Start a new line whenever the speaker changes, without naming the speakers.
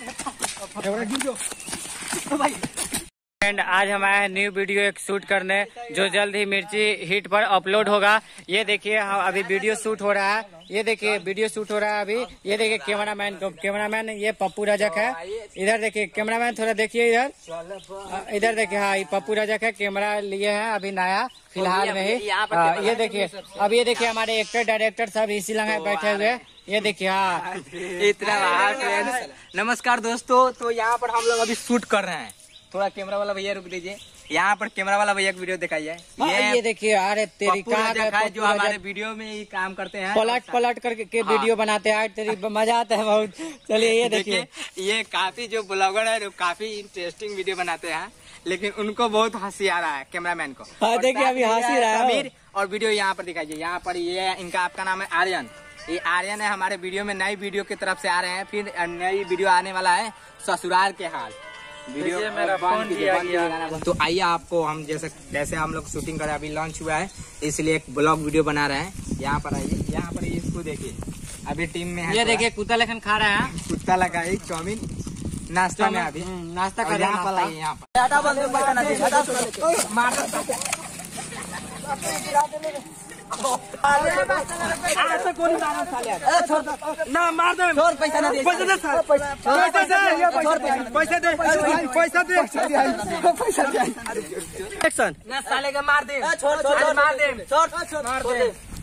And आज हम आए हैं न्यू वीडियो एक शूट करने, जो जल्द ही मिर्ची हिट पर अपलोड होगा। ये देखिए अभी वीडियो शूट हो रहा है। ये देखिए वीडियो शूट हो रहा है अभी। ये देखिए कैमरामैन ये पप्पू रजक है। इधर देखिए कैमरामैन, थोड़ा देखिए इधर देखिए। हाँ, ये पप्पू रजक है, कैमरा लिए हैं अभी नया फिलहाल में ही। ये देखिए अब ये देखिए हमारे एक्टर डायरेक्टर सब इसी लगे बैठे हुए। ये देखिए हाँ
इतना। नमस्कार दोस्तों, तो यहाँ पर हम लोग अभी शूट कर रहे हैं। थोड़ा कैमरा वाला भैया रुक दीजिए। यहाँ पर कैमरा वाला भैया वीडियो दिखाइए।
ये देखिए, अरे तेरी कहाँ
जो हमारे वीडियो में ही काम करते हैं,
पलट करके वीडियो बनाते हैं। तेरी मजा आता है बहुत। चलिए ये देखिए,
ये काफी जो ब्लॉगर है काफी इंटरेस्टिंग वीडियो बनाते हैं, लेकिन उनको बहुत हंसी आ रहा है कैमरामैन को।
हाँ देखिए अभी हंसी रहा है।
और वीडियो यहाँ पर दिखाइए। यहाँ पर ये इनका, आपका नाम है आर्यन। ये आर्यन है, हमारे वीडियो में नई वीडियो की तरफ से आ रहे हैं। फिर नई वीडियो आने वाला है ससुराल के हाल वीडियो। मेरा फोन दिया गया। तो आइए आपको हम जैसे हम लोग शूटिंग कर रहे हैं, अभी लॉन्च हुआ है इसलिए एक ब्लॉग वीडियो बना रहे हैं। यहाँ पर आइए, यहाँ पर इसको देखिए। अभी टीम में है,
ये देखिए कुत्ता लेखन खा रहा है।
कुत्ता लगा चाउमीन नाश्ता में, अभी
नाश्ता कर
यहाँ पर आइए। यहाँ
ना मार दे, पैसा ना दे, पैसा दे, पैसा दे। एक्शन
साले का मार दे, छोड़ मार दे।